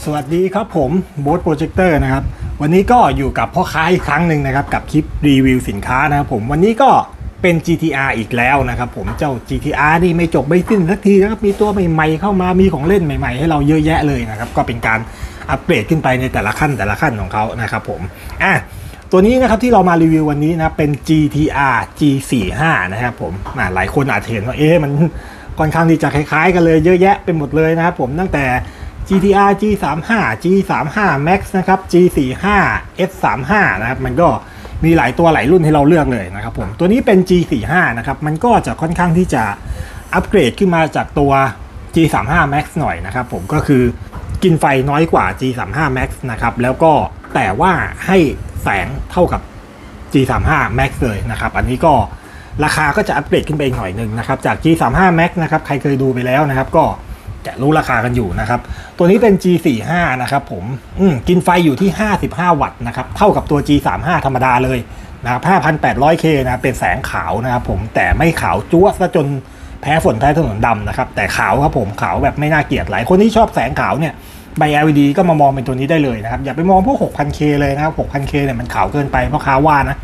สวัสดีครับผมโบ๊ทโปรเจคเตอร์นะครับวันนี้ก็อยู่กับพ่อค้าอีกครั้งหนึ่งนะครับกับคลิปรีวิวสินค้านะครับผมวันนี้ก็เป็น GTR อีกแล้วนะครับผมเจ้า GTR นี่ไม่จบไม่สิ้นสักทีนะครับมีตัวใหม่ๆเข้ามามีของเล่นใหม่ๆให้เราเยอะแยะเลยนะครับก็เป็นการอัปเกรดขึ้นไปในแต่ละขั้นของเขานะครับผมตัวนี้นะครับที่เรามารีวิววันนี้นะเป็น GTR G45 นะครับผมหลายคนอาจเห็นว่ามันค่อนข้างที่จะคล้ายๆกันเลยเยอะแยะไปหมดเลยนะครับผมตั้งแต่ GTR G35 G35 Max นะครับ G45 S35 นะครับมันก็มีหลายตัวหลายรุ่นให้เราเลือกเลยนะครับผมตัวนี้เป็น G45 นะครับมันก็จะค่อนข้างที่จะอัปเกรดขึ้นมาจากตัว G35 Max หน่อยนะครับผมก็คือกินไฟน้อยกว่า G35 Max นะครับแล้วก็แต่ว่าให้แสงเท่ากับ G35 Max เลยนะครับอันนี้ก็ราคาก็จะอัปเกรดขึ้นไปอีกหน่อยหนึ่งนะครับจาก G35 Max นะครับใครเคยดูไปแล้วนะครับก็จะรู้ราคากันอยู่นะครับตัวนี้เป็น G45 นะครับผมกินไฟอยู่ที่55วัตต์นะครับเท่ากับตัว G35 ธรรมดาเลยนะครับ 5,800K นะเป็นแสงขาวนะครับผมแต่ไม่ขาวจั๊วซะจนแพ้ฝนแพ้ถนนดำนะครับแต่ขาวครับผมขาวแบบไม่น่าเกลียดหลายคนที่ชอบแสงขาวเนี่ยใบ LED ก็มามองเป็นตัวนี้ได้เลยนะครับอย่าไปมองพวก 6,000K เลยนะครับ 6,000K เนี่ยมันขาวเกินไปเพราะค้าว่านะ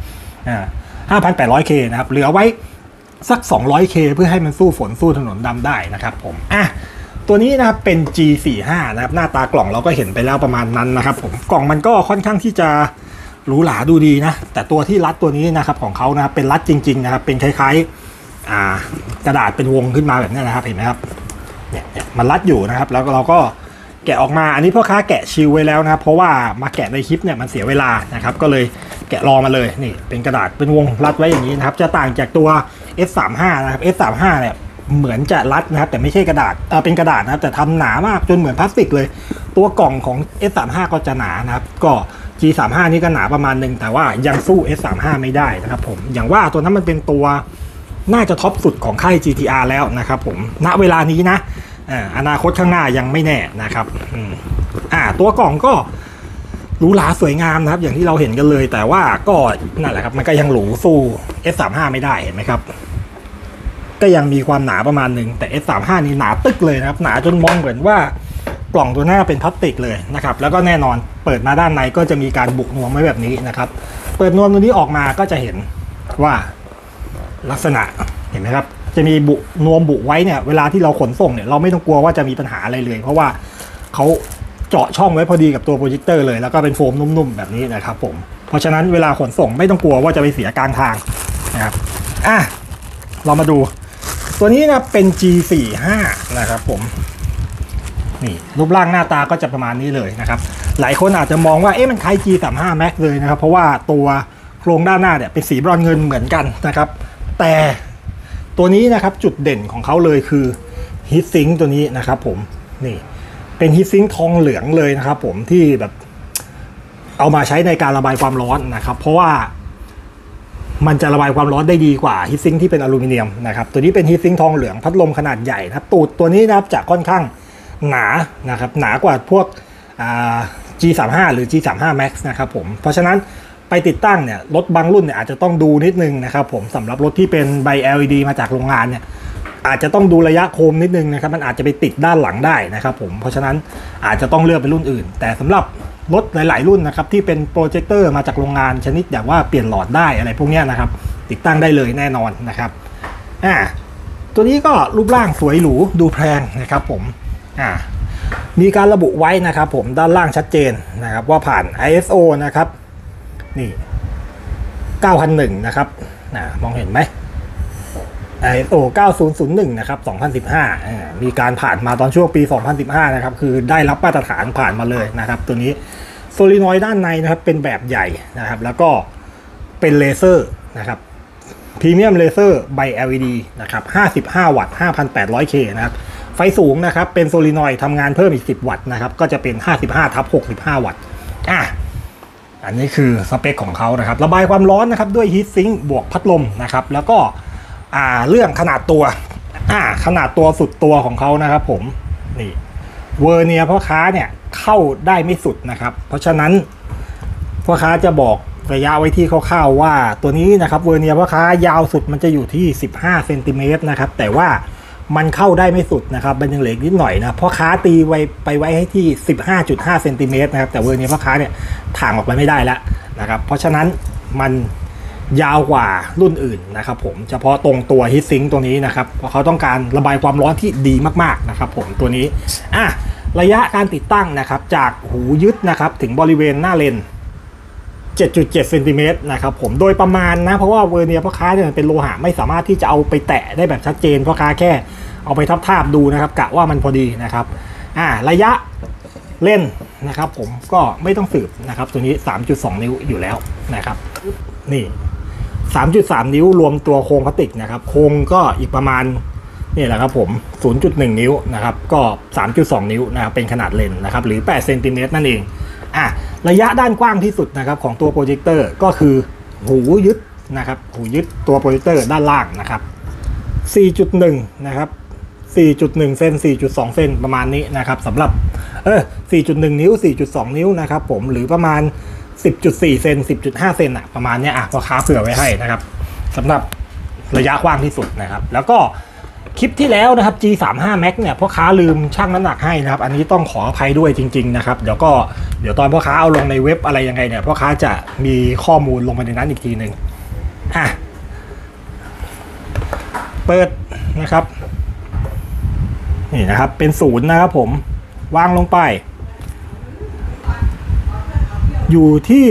5,800K นะครับเหลือไว้สัก 200K เพื่อให้มันสู้ฝนสู้ถนนดำได้นะครับผมตัวนี้นะครับเป็น G45 นะครับหน้าตากล่องเราก็เห็นไปแล้วประมาณนั้นนะครับผมกล่องมันก็ค่อนข้างที่จะหรูหราดูดีนะแต่ตัวที่รัดตัวนี้นะครับของเขานะครับเป็นรัดจริงๆนะครับเป็นคล้ายๆกระดาษเป็นวงขึ้นมาแบบนี้นะครับเห็นไหมครับเนี่ยมันรัดอยู่นะครับแล้วเราก็แกะออกมาอันนี้พ่อค้าแกะชิลไว้แล้วนะครับเพราะว่ามาแกะในคลิปเนี่ยมันเสียเวลานะครับก็เลยแกะรอมาเลยนี่เป็นกระดาษเป็นวงรัดไว้อย่างนี้นะครับจะต่างจากตัว S35 นะครับ S35 เนี่ยเหมือนจะรัดนะครับแต่ไม่ใช่กระดาษเป็นกระดาษนะครับแต่ทำหนามากจนเหมือนพลาสติกเลยตัวกล่องของ S35 ก็จะหนานะครับก็ G35 นี่ก็หนาประมาณนึงแต่ว่ายังสู้ S35 ไม่ได้นะครับผมอย่างว่าตัวนั้นมันเป็นตัวน่าจะท็อปสุดของค่าย GTR แล้วนะครับผมณเวลานี้นะอนาคตข้างหน้ายังไม่แน่นะครับตัวกล่องก็หรูหราสวยงามนะครับอย่างที่เราเห็นกันเลยแต่ว่าก็นั่นแหละครับมันก็ยังหรูสู้ S35 ไม่ได้เห็นไหมครับก็ยังมีความหนาประมาณหนึ่งแต่ S35 นี่หนาตึกเลยนะครับหนาจนมองเหมือนว่ากล่องตัวหน้าเป็นพลาสติกเลยนะครับแล้วก็แน่นอนเปิดมาด้านในก็จะมีการบุกนวมไว้แบบนี้นะครับเปิดนวมตัวนี้ออกมาก็จะเห็นว่าลักษณะเห็นไหมครับจะมีนวมบุไว้เนี่ยเวลาที่เราขนส่งเนี่ยเราไม่ต้องกลัวว่าจะมีปัญหาอะไรเลยเพราะว่าเขาเจาะช่องไว้พอดีกับตัวโปรเจคเตอร์เลยแล้วก็เป็นโฟมนุ่มๆแบบนี้นะครับผมเพราะฉะนั้นเวลาขนส่งไม่ต้องกลัวว่าจะไปเสียกลางทางนะครับเรามาดูตัวนี้นะเป็น G45 นะครับผมนี่รูปร่างหน้าตาก็จะประมาณนี้เลยนะครับหลายคนอาจจะมองว่ามันคล้าย G35 Max เลยนะครับเพราะว่าตัวโครงด้านหน้าเนี่ยเป็นสีบรอนซ์เงินเหมือนกันนะครับแต่ตัวนี้นะครับจุดเด่นของเขาเลยคือฮีทซิงค์ตัวนี้นะครับผมนี่เป็นฮีทซิงค์ทองเหลืองเลยนะครับผมที่แบบเอามาใช้ในการระบายความร้อนนะครับเพราะว่ามันจะระบายความร้อนได้ดีกว่าฮีทซิงค์ที่เป็นอลูมิเนียมนะครับตัวนี้เป็นฮีทซิงค์ทองเหลืองพัดลมขนาดใหญ่นะครับตูดตัวนี้นะครับจะค่อนข้างหนานะครับหนากว่าพวกG35 หรือ G35 Max นะครับผมเพราะฉะนั้นไปติดตั้งเนี่ยรถบางรุ่นเนี่ยอาจจะต้องดูนิดนึงนะครับผมสำหรับรถที่เป็นใบ LED มาจากโรงงานเนี่ยอาจจะต้องดูระยะโคมนิดนึงนะครับมันอาจจะไปติดด้านหลังได้นะครับผมเพราะฉะนั้นอาจจะต้องเลือกเป็นรุ่นอื่นแต่สำหรับรถหลายๆรุ่นนะครับที่เป็นโปรเจคเตอร์มาจากโรงงานชนิดแบบว่าเปลี่ยนหลอดได้อะไรพวกนี้นะครับติดตั้งได้เลยแน่นอนนะครับตัวนี้ก็รูปร่างสวยหรูดูแพงนะครับผมมีการระบุไว้นะครับผมด้านล่างชัดเจนนะครับว่าผ่าน ISO นะครับนี่9001นะครับมองเห็นไหม ISO 9001นะครับ2015มีการผ่านมาตอนช่วงปี 2015นะครับคือได้รับมาตรฐานผ่านมาเลยนะครับตัวนี้โซลินอยด์ด้านในนะครับเป็นแบบใหญ่นะครับแล้วก็เป็นเลเซอร์นะครับพรีเมียมเลเซอร์ใบ LED นะครับ55วัตต์ 5,800K นะครับไฟสูงนะครับเป็นโซลินอยด์ทำงานเพิ่มอีก10วัตต์นะครับก็จะเป็น55/65วัตต์อันนี้คือสเปคของเขานะครับระบายความร้อนนะครับด้วยฮีทซิงค์บวกพัดลมนะครับแล้วก็เรื่องขนาดตัวขนาดตัวสุดตัวของเขานะครับผมนี่เวอร์เนียร์พ่อค้าเนี่ยเข้าได้ไม่สุดนะครับเพราะฉะนั้นพ่อค้าจะบอกระยะไว้ที่คร่าวๆว่าตัวนี้นะครับเวอร์เนียร์พ่อค้ายาวสุดมันจะอยู่ที่15 เซนติเมตรนะครับแต่ว่ามันเข้าได้ไม่สุดนะครับมันยังเหลือนิดหน่อยนะพ่อค้าตีไว้ให้ที่ 15.5 เซนติเมตรนะครับแต่เวอร์นี้พ่อค้าเนี่ยถ่างออกไปไม่ได้แล้วนะครับเพราะฉะนั้นมันยาวกว่ารุ่นอื่นนะครับผมเฉพาะตรงตัวฮีทซิงค์ตัวนี้นะครับเพราะเขาต้องการระบายความร้อนที่ดีมากๆนะครับผมตัวนี้ระยะการติดตั้งนะครับจากหูยึดนะครับถึงบริเวณหน้าเลน 7.7 เซนติเมตรนะครับผมโดยประมาณนะเพราะว่าเวอร์เนียพ่อค้าเนี่ยเป็นโลหะไม่สามารถที่จะเอาไปแตะได้แบบชัดเจนพ่อค้าแค่เอาไปทาบดูนะครับกะว่ามันพอดีนะครับระยะเล่นนะครับผมก็ไม่ต้องสืบนะครับตัวนี้ 3.2 นิ้วอยู่แล้วนะครับนี่ 3.3 นิ้วรวมตัวโครงพลาสติกนะครับโครงก็อีกประมาณนี่แหละครับผม 0.1 นิ้วนะครับก็ 3.2 นิ้วนะครับเป็นขนาดเลนนะครับหรือ 8 เซนติเมตรนั่นเองระยะด้านกว้างที่สุดนะครับของตัวโปรเจคเตอร์ก็คือหูยึดนะครับหูยึดตัวโปรเจคเตอร์ด้านล่างนะครับ 4.1 นะครับ 4.1 เซน 4.2 เซนประมาณนี้นะครับสำหรับ4.1 นิ้ว 4.2 นิ้วนะครับผมหรือประมาณ 10.4 เซน 10.5 เซนประมาณนี้พ่อค้าเผื่อไว้ให้นะครับสำหรับระยะกว้างที่สุดนะครับแล้วก็คลิปที่แล้วนะครับ G35 Max เนี่ยพ่อค้าลืมชั่งน้ำหนักให้นะครับอันนี้ต้องขออภัยด้วยจริงๆนะครับเดี๋ยวตอนพ่อค้าเอาลงในเว็บอะไรยังไงเนี่ยพ่อค้าจะมีข้อมูลลงไปในนั้นอีกทีหนึ่งเปิดนะครับนี่นะครับเป็น0นะครับผมวางลงไปอยู่ที่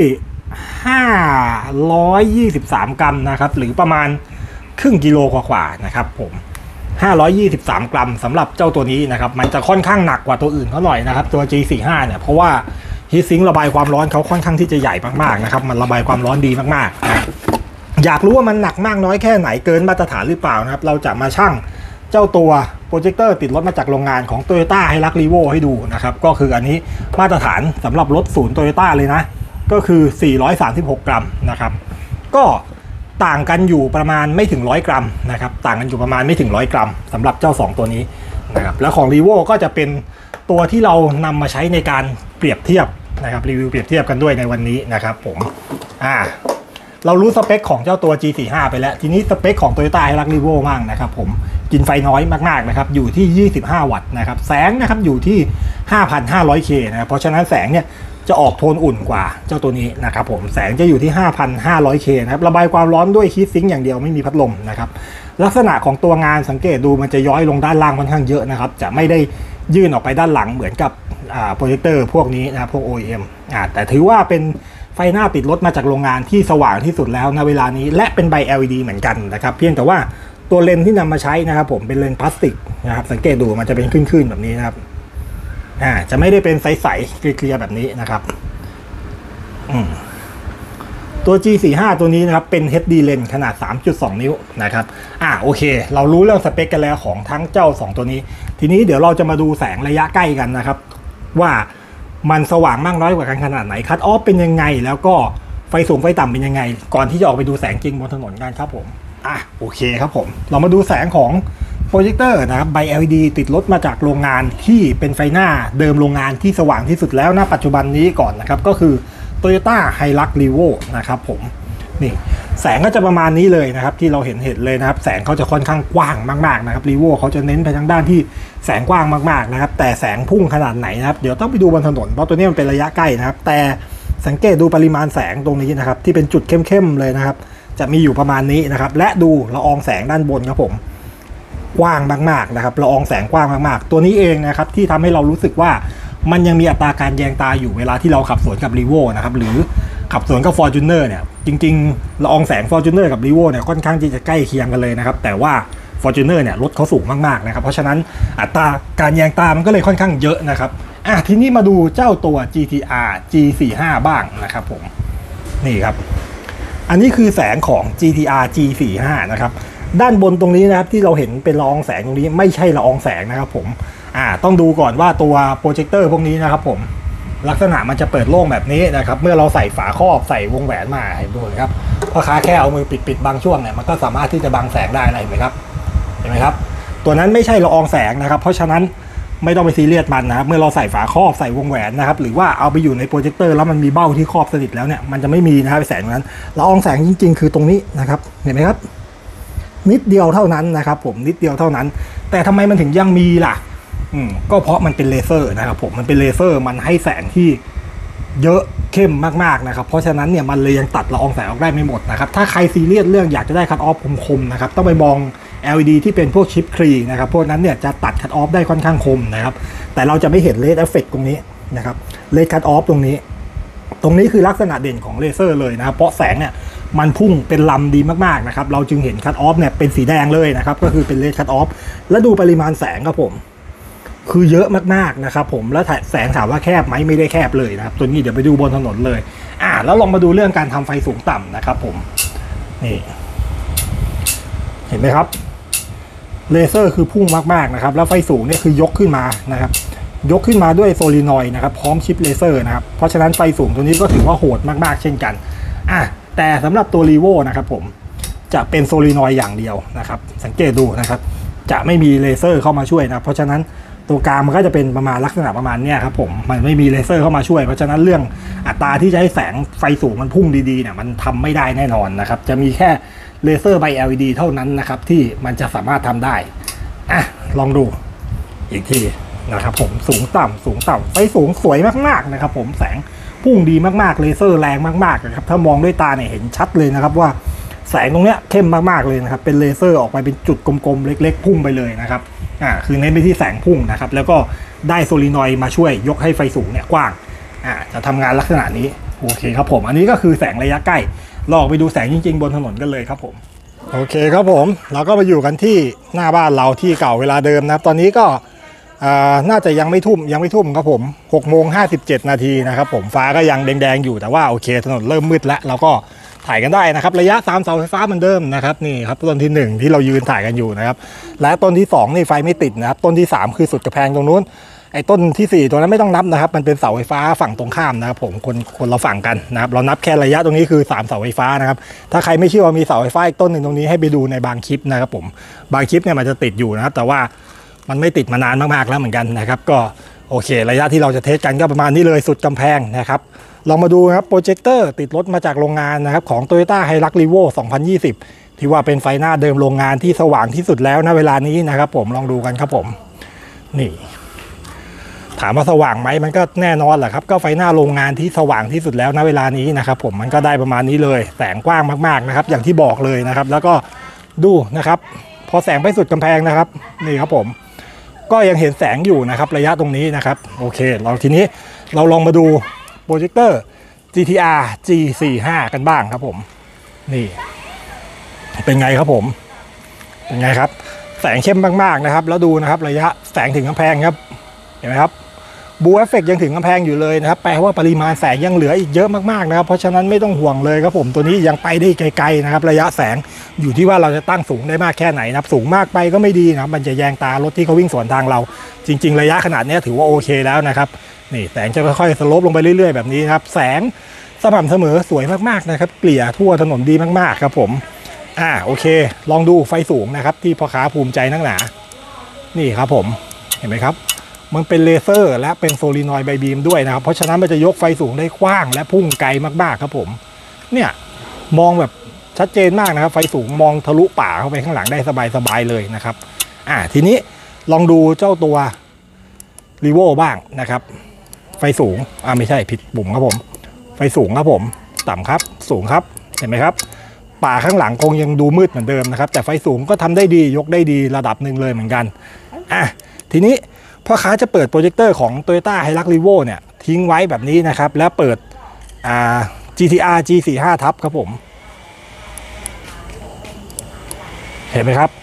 523 กรัมนะครับหรือประมาณครึ่งกิโลกว่าๆนะครับผม523 กรัมสำหรับเจ้าตัวนี้นะครับมันจะค่อนข้างหนักกว่าตัวอื่นเขาหน่อยนะครับตัว G45 เนี่ยเพราะว่าฮีทซิงค์ระบายความร้อนเขาค่อนข้างที่จะใหญ่มากๆนะครับมันระบายความร้อนดีมากๆนะอยากรู้ว่ามันหนักมากน้อยแค่ไหนเกินมาตรฐานหรือเปล่านะครับเราจะมาชั่งเจ้าตัวโปรเจคเตอร์ติดรถมาจากโรงงานของ Toyota Hilux Revo ให้ดูนะครับก็คืออันนี้มาตรฐานสำหรับรถศูนย์ Toyota เลยนะก็คือ436 กรัมนะครับก็ต่างกันอยู่ประมาณไม่ถึง100 กรัมนะครับต่างกันอยู่ประมาณไม่ถึง100 กรัมสำหรับเจ้า2ตัวนี้นะครับแล้วของ Revo ก็จะเป็นตัวที่เรานำมาใช้ในการเปรียบเทียบนะครับรีวิวเปรียบเทียบกันด้วยในวันนี้นะครับผมเรารู้สเปคของเจ้าตัว G45 ไปแล้วทีนี้สเปคของ Toyota Hilux Revo มากนะครับผมกินไฟน้อยมากๆนะครับอยู่ที่25 วัตต์นะครับแสงนะครับอยู่ที่ 5,500K นะครับเพราะฉะนั้นแสงเนี่ยจะออกโทนอุ่นกว่าเจ้าตัวนี้นะครับผมแสงจะอยู่ที่ 5,500K นะครับระบายความร้อนด้วยฮีทซิงค์อย่างเดียวไม่มีพัดลมนะครับลักษณะของตัวงานสังเกตดูมันจะย้อยลงด้านล่างค่อนข้างเยอะนะครับจะไม่ได้ยื่นออกไปด้านหลังเหมือนกับโปรเจคเตอร์พวกนี้นะครับพวก OEM แต่ถือว่าเป็นไฟหน้าติดรถมาจากโรงงานที่สว่างที่สุดแล้วณเวลานี้และเป็นใบ LED เหมือนกันนะครับเพียงแต่ว่าตัวเลนส์ที่นำมาใช้นะครับผมเป็นเลนส์พลาสติกนะครับสังเกตดูมันจะเป็นคลื่นๆแบบนี้นะครับจะไม่ได้เป็นใสๆเคลียร์แบบนี้นะครับตัว G45 ตัวนี้นะครับเป็น HD เลนส์ขนาด 3.2 นิ้วนะครับโอเคเรารู้เรื่องสเปคกันแล้วของทั้งเจ้า2ตัวนี้ทีนี้เดี๋ยวเราจะมาดูแสงระยะใกล้กันนะครับว่ามันสว่างมากน้อยกว่ากันขนาดไหนคัทออฟเป็นยังไงแล้วก็ไฟสูงไฟต่ำเป็นยังไงก่อนที่จะออกไปดูแสงจริงบนถนนกันครับผมโอเคครับผมเรามาดูแสงของโปรเจคเตอร์นะครับใบ LED ติดรถมาจากโรงงานที่เป็นไฟหน้าเดิมโรงงานที่สว่างที่สุดแล้วณปัจจุบันนี้ก่อนนะครับก็คือ Toyota Hilux Revo นะครับผมนี่แสงก็จะประมาณนี้เลยนะครับที่เราเห็นเลยนะครับแสงเขาจะค่อนข้างกว้างมากๆนะครับ Revo เขาจะเน้นไปทางด้านที่แสงกว้างมากๆนะครับแต่แสงพุ่งขนาดไหนนะครับเดี๋ยวต้องไปดูบนถนนเพราะตัวนี้มันเป็นระยะใกล้นะครับแต่สังเกตดูปริมาณแสงตรงนี้นะครับที่เป็นจุดเข้มๆเลยนะครับจะมีอยู่ประมาณนี้นะครับและดูละอองแสงด้านบนครับผมกว้างมากๆนะครับละอองแสงกว้างมากๆตัวนี้เองนะครับที่ทำให้เรารู้สึกว่ามันยังมีอัตราการแยงตาอยู่เวลาที่เราขับสวนกับ Revo นะครับหรือขับสวนกับ Fortuner เนี่ยจริงๆละอองแสง Fortuner กับ Revo เนี่ยค่อนข้างที่จะใกล้เคียงกันเลยนะครับแต่ว่า Fortuner เนี่ยรถเขาสูงมากๆนะครับเพราะฉะนั้นอัตราการแยงตามันก็เลยค่อนข้างเยอะนะครับทีนี้มาดูเจ้าตัว GTR G45 บ้างนะครับผมนี่ครับอันนี้คือแสงของ GTR G45 นะครับด้านบนตรงนี้นะครับที่เราเห็นเป็นละอองแสงตรงนี้ไม่ใช่ละอองแสงนะครับผมต้องดูก่อนว่าตัวโปรเจคเตอร์พวกนี้นะครับผมลักษณะมันจะเปิดโล่งแบบนี้นะครับเมื่อเราใส่ฝาครอบใส่วงแหวนมาให้ดูครับพ่อค้าแค่เอามือปิดบางช่วงเนี่ยมันก็สามารถที่จะบังแสงได้เห็นไหมครับตัวนั้นไม่ใช่ละอองแสงนะครับเพราะฉะนั้นไม่ต้องไปซีเรียสมันนะครับเมื่อเราใส่ฝาครอบใส่วงแหวนนะครับหรือว่าเอาไปอยู่ในโปรเจคเตอร์แล้วมันมีเบ้าที่ครอบสนิทแล้วเนี่ยมันจะไม่มีนะครับแสงนั้นละอองแสงจริงๆคือตรงนี้นะครับเห็นไหมครับนิดเดียวเท่านั้นนะครับผมนิดเดียวเท่านั้นแต่ทำไมมันถึงยังมีล่ะก็เพราะมันเป็นเลเซอร์นะครับผมมันเป็นเลเซอร์มันให้แสงที่เยอะเข้มมากๆนะครับเพราะฉะนั้นเนี่ยมันเลยยังตัดละอองแสงออกได้ไม่หมดนะครับถ้าใครซีเรียสเรื่องอยากจะได้คัตออฟคมๆนะครับต้องไปมอง LED ที่เป็นพวกชิปครีนะครับพวกนั้นเนี่ยจะตัดคัตออฟได้ค่อนข้างคมนะครับแต่เราจะไม่เห็นเลสเอฟเฟกต์ตรงนี้นะครับเลสคัตออฟตรงนี้คือลักษณะเด่นของเลเซอร์เลยนะครับเพราะแสงเนี่ยมันพุ่งเป็นลำดีมากๆนะครับเราจึงเห็นคัตออฟเนี่ยเป็นสีแดงเลยนะครับก็คือเป็นเลสคัตออฟและดูปริมาณแสงครับผมคือเยอะมากๆนะครับผมแล้วแสงถามว่าแคบไหมไม่ได้แคบเลยนะครับตัวนี้เดี๋ยวไปดูบนถนนเลยแล้วลองมาดูเรื่องการทำไฟสูงต่ำนะครับผมนี่เห็นไหมครับเลเซอร์คือพุ่งมากๆนะครับแล้วไฟสูงเนี่ยคือยกขึ้นมานะครับยกขึ้นมาด้วยโซลินอยด์นะครับพร้อมชิปเลเซอร์นะครับเพราะฉะนั้นไฟสูงตัวนี้ก็ถือว่าโหดมากๆเช่นกันแต่สำหรับตัวรีโวนะครับผมจะเป็นโซลินอยด์อย่างเดียวนะครับสังเกตดูนะครับจะไม่มีเลเซอร์เข้ามาช่วยนะเพราะฉะนั้นตัวกลางมันก็จะเป็นประมาณลักษณะประมาณนี้ครับผมมันไม่มีเลเซอร์เข้ามาช่วยเพราะฉะนั้นเรื่องอัตราที่จะให้แสงไฟสูงมันพุ่งดีๆเนี่ยมันทำไม่ได้แน่นอนนะครับจะมีแค่เลเซอร์ใบ LED เท่านั้นนะครับที่มันจะสามารถทำได้ลองดูอีกทีนะครับผมสูงต่ำไฟสูงสวยมากๆนะครับผมแสงพุ่งดีมากๆเลเซอร์แรงมากๆนะครับถ้ามองด้วยตาเนี่ยเห็นชัดเลยนะครับว่าแสงตรงเนี้ยเข้มมากๆเลยนะครับเป็นเลเซอร์ออกไปเป็นจุดกลมๆเล็กๆพุ่งไปเลยนะครับคือเน้นไปที่แสงพุ่งนะครับแล้วก็ได้โซลินอยด์มาช่วยยกให้ไฟสูงเนี่ยกว้างจะทำงานลักษณะนี้โอเคครับผมอันนี้ก็คือแสงระยะใกล้ลองไปดูแสงจริงๆบนถนนกันเลยครับผมโอเคครับผมเราก็มาอยู่กันที่หน้าบ้านเราที่เก่าเวลาเดิมนะครับตอนนี้ก็น่าจะยังไม่ทุ่มครับผม6:57 นาทีนะครับผมฟ้าก็ยังแดงๆอยู่แต่ว่าโอเคถนนเริ่มมืดแล้วเราก็ถ่ายกันได้นะครับระยะ3เสาไฟฟ้าเหมือนเดิมนะครับนี่ครับต้นที่1ที่เรายืนถ่ายกันอยู่นะครับและต้นที่2นี่ไฟไม่ติดนะครับต้นที่3คือสุดกระแพงตรงนู้นไอ้ต้นที่4ตัวนั้นไม่ต้องนับนะครับมันเป็นเสาไฟฟ้าฝั่งตรงข้ามนะครับผมคนเราฝั่งกันนะครับเรานับแค่ระยะตรงนี้คือ3เสาไฟฟ้านะครับถ้าใครไม่เชื่อว่ามีเสาไฟฟ้าอีกต้นหนึ่งตรงนี้ให้ไปดูในบางคลิปนะครับผมบางคลิปเนี่ยมันจะติดอยู่นะครับแต่ว่ามันไม่ติดมานานมากๆแล้วเหมือนกันนะครับก็โอเคระยะที่เราจะเทสกันก็ประมาณนี้เลยสุดกำแพงนะครับลองมาดูนะครับโปรเจคเตอร์ติดรถมาจากโรงงานนะครับของ Toyota Hilux Revo 2020ที่ว่าเป็นไฟหน้าเดิมโรงงานที่สว่างที่สุดแล้วณเวลานี้นะครับผมลองดูกันครับผมนี่ถามว่าสว่างไหมมันก็แน่นอนแหละครับก็ไฟหน้าโรงงานที่สว่างที่สุดแล้วณเวลานี้นะครับผมมันก็ได้ประมาณนี้เลยแสงกว้างมากๆนะครับอย่างที่บอกเลยนะครับแล้วก็ดูนะครับพอแสงไปสุดกำแพงนะครับนี่ครับผมก็ยังเห็นแสงอยู่นะครับระยะตรงนี้นะครับโอเคเราทีนี้เราลองมาดูโปรเจคเตอร์ GTR G45 กันบ้างครับผมนี่เป็นไงครับผมเป็นไงครับแสงเข้มมากๆนะครับแล้วดูนะครับระยะแสงถึงกำแพงครับเห็นไหมครับบูเอฟเฟกต์ยังถึงกำแพงอยู่เลยนะครับแปลว่าปริมาณแสงยังเหลืออีกเยอะมากๆนะครับเพราะฉะนั้นไม่ต้องห่วงเลยครับผมตัวนี้ยังไปได้ไกลๆนะครับระยะแสงอยู่ที่ว่าเราจะตั้งสูงได้มากแค่ไหนนะครับสูงมากไปก็ไม่ดีนะครับมันจะแยงตารถที่เขาวิ่งสวนทางเราจริงๆระยะขนาดนี้ถือว่าโอเคแล้วนะครับนี่แสงจะค่อยๆสโลปลงไปเรื่อยๆแบบนี้ครับแสงสม่ำเสมอสวยมากๆนะครับเกลี่ยทั่วถนนดีมากๆครับผมโอเคลองดูไฟสูงนะครับที่พ่อค้าภูมิใจนักหนานี่ครับผมเห็นไหมครับมันเป็นเลเซอร์และเป็นโซลินอยด์ไบบีมด้วยนะครับเพราะฉะนั้นมันจะยกไฟสูงได้กว้างและพุ่งไกลมากๆครับผมเนี่ยมองแบบชัดเจนมากนะครับไฟสูงมองทะลุป่าเข้าไปข้างหลังได้สบายๆเลยนะครับทีนี้ลองดูเจ้าตัวรีโวบ้างนะครับไฟสูงไม่ใช่ผิดปุ่มครับผมไฟสูงครับผมต่ำครับสูงครับเห็นไหมครับป่าข้างหลังคงยังดูมืดเหมือนเดิมนะครับแต่ไฟสูงก็ทำได้ดียกได้ดีระดับหนึ่งเลยเหมือนกันทีนี้พ่อค้าจะเปิดโปรเจคเตอร์ของ Toyota Hilux Revo เนี่ยทิ้งไว้แบบนี้นะครับแล้วเปิดGTR G45 ทับครับผมเห็นไหมครับ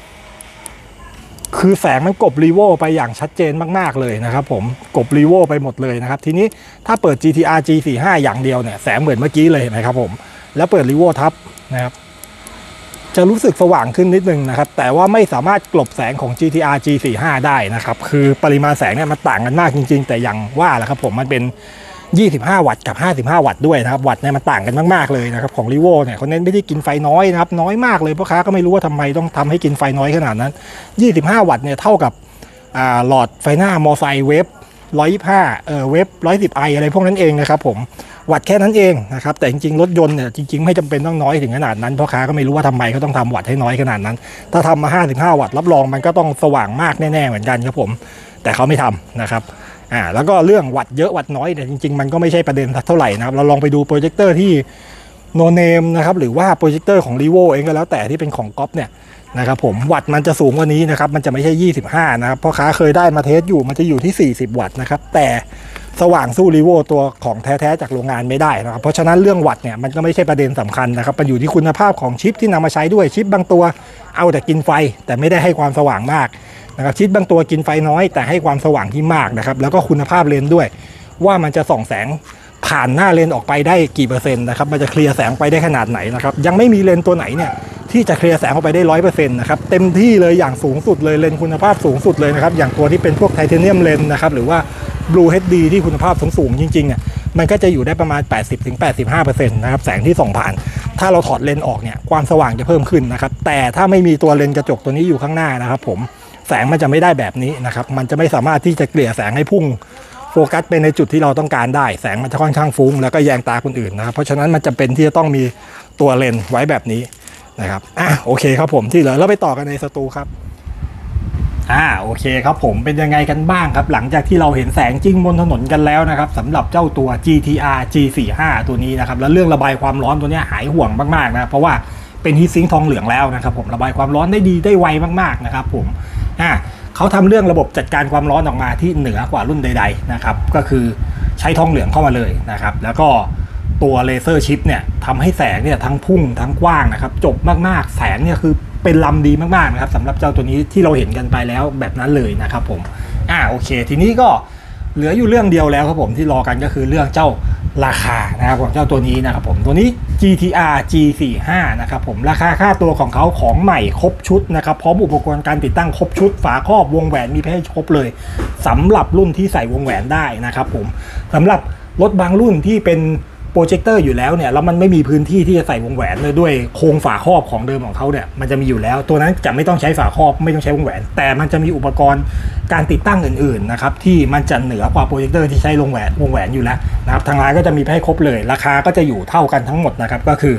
คือแสงมันกบรีโวไปอย่างชัดเจนมากๆเลยนะครับผมกบรีโวไปหมดเลยนะครับทีนี้ถ้าเปิด GTR G45 อย่างเดียวเนี่ยแสงเหมือนเมื่อกี้เลยเห็นไหมครับผมแล้วเปิดรีโวทับนะครับจะรู้สึกสว่างขึ้นนิดนึงนะครับแต่ว่าไม่สามารถกลบแสงของ GTR G45 ได้นะครับคือปริมาณแสงเนี่ยมันต่างกันมากจริงๆแต่อย่างว่าแหละครับผมมันเป็น25 วัตต์กับ55 วัตต์ด้วยนะครับวัตต์เนี่ยมันต่างกันมากๆเลยนะครับของ Revo เนี่ยเขาเน้นไม่ได้กินไฟน้อยนะครับน้อยมากเลยพ่อค้าก็ไม่รู้ว่าทำไมต้องทำให้กินไฟน้อยขนาดนั้น25 วัตต์เนี่ยเท่ากับหลอดไฟหน้ามอไซค์เวฟ125เวฟ110ไออะไรพวกนั้นเองนะครับผมวัตต์แค่นั้นเองนะครับแต่จริงๆรถยนต์เนี่ยจริงๆไม่จำเป็นต้องน้อยถึงขนาดนั้นพ่อค้าก็ไม่รู้ว่าทำไมเขาต้องทำวัตต์ให้น้อยขนาดนั้นถ้าทำมา55 วัตต์รับรองมันก็ต้องสว่างมากแน่ๆเหมือนกันครับผมแต่เขาไม่ทำนะครับแล้วก็เรื่องวัตต์เยอะวัตต์น้อยเนี่ยจริงๆมันก็ไม่ใช่ประเด็นเท่าไหร่นะครับเราลองไปดูโปรเจคเตอร์ที่โนเนมนะครับหรือว่าโปรเจคเตอร์ของ Revo เองก็แล้วแต่ที่เป็นของก๊อปเนี่ยนะครับผมวัตต์มันจะสูงกว่านี้นะครับมันจะไม่ใช่25นะครับพ่อค้าเคยได้มาเทสอยู่มันจะอยู่ที่40 วัตต์นะครับแต่สว่างสู้ Revo ตัวของแท้ๆจากโรงงานไม่ได้นะครับเพราะฉะนั้นเรื่องวัตต์เนี่ยมันก็ไม่ใช่ประเด็นสำคัญนะครับมันอยู่ที่คุณภาพของชิปที่นำมาใช้ด้วยชิปบางตัวเอาแต่กินไฟแต่ไม่ได้ให้ความสว่างมากนะครับชิปบางตัวกินไฟน้อยแต่ให้ความสว่างที่มากนะครับแล้วก็คุณภาพเลนส์ด้วยว่ามันจะส่องแสงผ่านหน้าเลนส์ออกไปได้กี่เปอร์เซ็นต์นะครับมันจะเคลียร์แสงไปได้ขนาดไหนนะครับยังไม่มีเลนส์ตัวไหนเนี่ยที่จะเคลียร์แสงออกไปได้ 100% นะครับเต็มที่เลยอย่างสูงสุดเลยเลนส์คุณภาพสูงสุดเลยนะครับอย่างตัวที่เป็นพวกไทเทเนียมเลนส์นะครับหรือว่า Blue HD ที่คุณภาพสูงจริงๆเนี่ยมันก็จะอยู่ได้ประมาณ 80-85% นะครับแสงที่ส่องผ่านถ้าเราถอดเลนส์ออกเนี่ยความสว่างจะเพิ่มขึ้นนะครับแต่ถ้าไม่มีตัวเลนส์กระจกตัวนี้อยู่ข้างหน้านะครับผมแสงมันจะไม่ได้แบบนี้นะครับมันจะไม่สามารถที่จะเกลี่ยแสงให้พุ่งโฟกัสไปในจุดที่เราต้องการได้แสงมันจะค่อนข้างฟุ้งแล้วก็แยงตาคนอื่นนะครับเพราะฉะนั้นมันจำเป็นที่จะต้องมีตัวเลนส์ไว้แบบนี้นะครับโอเคครับผมที่เหลือเราไปต่อกันในสตูครับโอเคครับผมเป็นยังไงกันบ้างครับหลังจากที่เราเห็นแสงจริงบนถนนกันแล้วนะครับสำหรับเจ้าตัว GTR G45 ตัวนี้นะครับแล้วเรื่องระบายความร้อนตัวนี้หายห่วงมากๆนะเพราะว่าเป็นฮีทซิงค์ทองเหลืองแล้วนะครับผมระบายความร้อนได้ดีได้ไวมากๆนะครับผมเขาทำเรื่องระบบจัดการความร้อนออกมาที่เหนือกว่ารุ่นใดๆนะครับก็คือใช้ทองเหลืองเข้ามาเลยนะครับแล้วก็ตัวเลเซอร์ชิปเนี่ยทำให้แสงเนี่ยทั้งพุ่งทั้งกว้างนะครับจบมากๆแสงเนี่ยคือเป็นลำดีมากๆนะครับสำหรับเจ้าตัวนี้ที่เราเห็นกันไปแล้วแบบนั้นเลยนะครับผมโอเคทีนี้ก็เหลืออยู่เรื่องเดียวแล้วครับผมที่รอกันก็คือเรื่องเจ้าราคานะครับของเจ้าตัวนี้นะครับผมตัวนี้ GTR G45 นะครับผมราคาค่าตัวของเขาของใหม่ครบชุดนะครับพร้อมอุปกรณ์การติดตั้งครบชุดฝาครอบวงแหวนมีให้ครบเลยสำหรับรุ่นที่ใส่วงแหวนได้นะครับผมสำหรับรถบางรุ่นที่เป็นโปรเจคเตอร์อยู่แล้วเนี่ยแล้วมันไม่มีพื้นที่ที่จะใส่วงแหวนเลยด้วยโครงฝาครอบของเดิมของเขาเนี่ยมันจะมีอยู่แล้วตัวนั้นจะไม่ต้องใช้ฝาครอบไม่ต้องใช้วงแหวนแต่มันจะมีอุปกรณ์การติดตั้งอื่นๆนะครับที่มันจะเหนือกว่าโปรเจคเตอร์ที่ใช้วงแหวนอยู่แล้วนะครับทางร้านก็จะมีให้ครบเลยราคาก็จะอยู่เท่ากันทั้งหมดนะครับก็คือ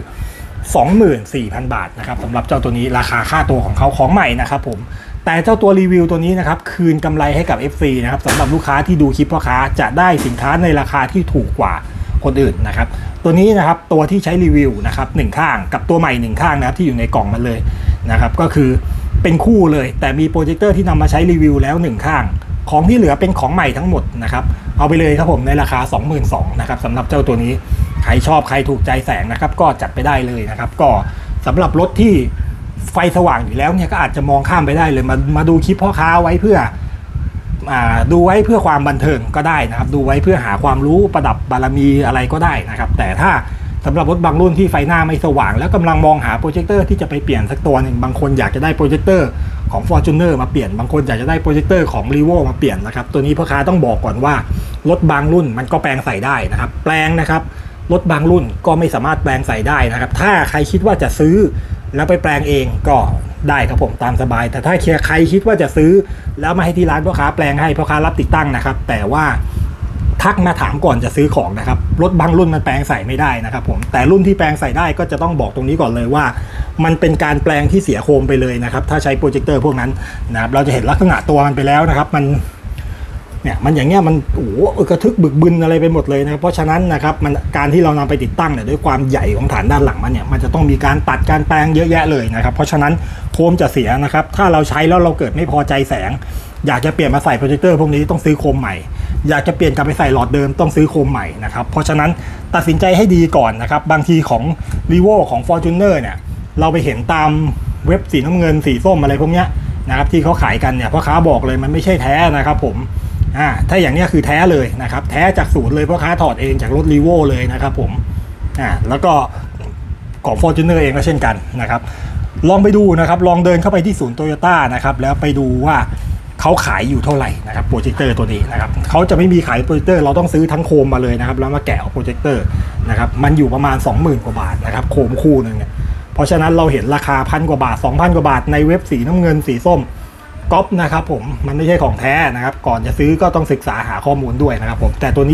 24,000 บาทนะครับสำหรับเจ้าตัวนี้ราคาค่าตัวของเขาของใหม่นะครับผมแต่เจ้าตัวรีวิวตัวนี้นะครับคืนกำไรให้กับ FC นะครับสำหรับลูกค้าที่ดูคลิปพ่อค้าจะได้สินค้าในราคาที่ถูกกว่าคนอื่นนะครับตัวนี้นะครับตัวที่ใช้รีวิวนะครับ1ข้างกับตัวใหม่1ข้างนะครับที่อยู่ในกล่องมันเลยนะครับก็คือเป็นคู่เลยแต่มีโปรเจคเตอร์ที่นำมาใช้รีวิวแล้ว1ข้างของที่เหลือเป็นของใหม่ทั้งหมดนะครับเอาไปเลยครับผมในราคา 22,000 นะครับสำหรับเจ้าตัวนี้ใครชอบใครถูกใจแสงนะครับก็จัดไปได้เลยนะครับก็สำหรับรถที่ไฟสว่างอยู่แล้วเนี่ยก็อาจจะมองข้ามไปได้เลยมาดูคลิปพ่อค้าไว้เพื่อดูไว้เพื่อความบันเทิงก็ได้นะครับดูไว้เพื่อหาความรู้ประดับบารมีอะไรก็ได้นะครับแต่ถ้าสำหรับรถบางรุ่นที่ไฟหน้าไม่สว่างแล้วกำลังมองหาโปรเจคเตอร์ที่จะไปเปลี่ยนสักตัวหนึ่งบางคนอยากจะได้โปรเจคเตอร์ของ Fortuner มาเปลี่ยนบางคนอยากจะได้โปรเจคเตอร์ของ Revo มาเปลี่ยนนะครับตัวนี้พ่อค้าต้องบอกก่อนว่ารถบางรุ่นมันก็แปลงใส่ได้นะครับแปลงนะครับรถบางรุ่นก็ไม่สามารถแปลงใส่ได้นะครับถ้าใครคิดว่าจะซื้อแล้วไปแปลงเองก็ได้ครับผมตามสบายแต่ถ้าใครคิดว่าจะซื้อแล้วมาให้ที่ร้านพ่อค้าแปลงให้พ่อค้ารับติดตั้งนะครับแต่ว่าทักมาถามก่อนจะซื้อของนะครับรถบางรุ่นมันแปลงใส่ไม่ได้นะครับผมแต่รุ่นที่แปลงใส่ได้ก็จะต้องบอกตรงนี้ก่อนเลยว่ามันเป็นการแปลงที่เสียโคมไปเลยนะครับถ้าใช้โปรเจคเตอร์พวกนั้นนะครับเราจะเห็นลักษณะตัวมันไปแล้วนะครับมันอย่างเงี้ยมันกระทึกบึกบึนอะไรไปหมดเลยนะเพราะฉะนั้นนะครับมันการที่เรานำไปติดตั้งเนี่ยด้วยความใหญ่ของฐานด้านหลังมันจะต้องมีการตัดการแปลงเยอะแยะเลยนะครับเพราะฉะนั้นโคมจะเสียนะครับถ้าเราใช้แล้วเราเกิดไม่พอใจแสงอยากจะเปลี่ยนมาใส่โปรเจคเตอร์พวกนี้ต้องซื้อโคมใหม่อยากจะเปลี่ยนกลับไปใส่หลอดเดิมต้องซื้อโคมใหม่นะครับเพราะฉะนั้นตัดสินใจให้ดีก่อนนะครับบางทีของ Revo ของ Fortuner เนี่ยเราไปเห็นตามเว็บสีน้ำเงินสีส้มอะไรพวกเนี้ยนะครับที่เขาขายกันเนี่ยพ่อค้าบอกเลยมันไม่ใช่แท้นะครับผมถ้าอย่างนี้คือแท้เลยนะครับแท้จากศูนย์เลยเพราะค้าถอดเองจากรถ Revo เลยนะครับผมแล้วก็ของ Fortuner เองก็เช่นกันนะครับลองไปดูนะครับลองเดินเข้าไปที่ศูนย์โตโยต้านะครับแล้วไปดูว่าเขาขายอยู่เท่าไหร่นะครับโปรเจคเตอร์ตัวนี้นะครับเขาจะไม่มีขายโปรเจคเตอร์เราต้องซื้อทั้งโคมมาเลยนะครับแล้วมาแกะโปรเจคเตอร์นะครับมันอยู่ประมาณ 20,000 กว่าบาทนะครับโคมคู่นึงเนี่ยเพราะฉะนั้นเราเห็นราคา1,000 กว่าบาท 2,000 กว่าบาทในเว็บสีน้ำเงินสีส้มก๊อปนะครับผมมันไม่ใช่ของแท้นะครับก่อนจะซื้อก็ต้องศึกษาหาข้อมูลด้วยนะครับผมแต่ตัวนี้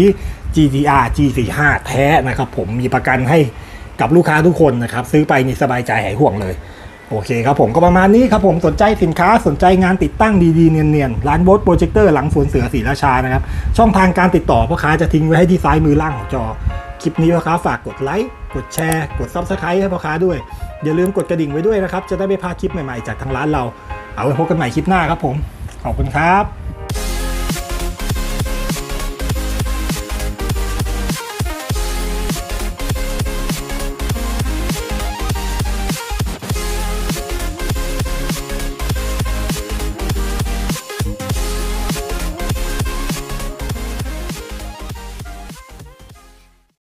GTR G45 แท้นะครับผมมีประกันให้กับลูกค้าทุกคนนะครับซื้อไปนี่สบายใจหายห่วงเลยโอเคครับผมก็ประมาณนี้ครับผมสนใจสินค้าสนใจงานติดตั้งดีๆเนียนๆร้านโบ๊ทโปรเจคเตอร์หลังสวนเสือศรีราชานะครับช่องทางการติดต่อพ่อค้าจะทิ้งไว้ให้ที่ซ้ายมือล่างของจอคลิปนี้พ่อค้าฝากกดไลค์กดแชร์กด Subscribe ให้พ่อค้าด้วยอย่าลืมกดกระดิ่งไว้ด้วยนะครับจะได้ไม่พลาดคลิปใหม่ๆจากทางร้านเราเอาไว้พบกันใหม่คลิปหน้าครับผมขอบคุณครับ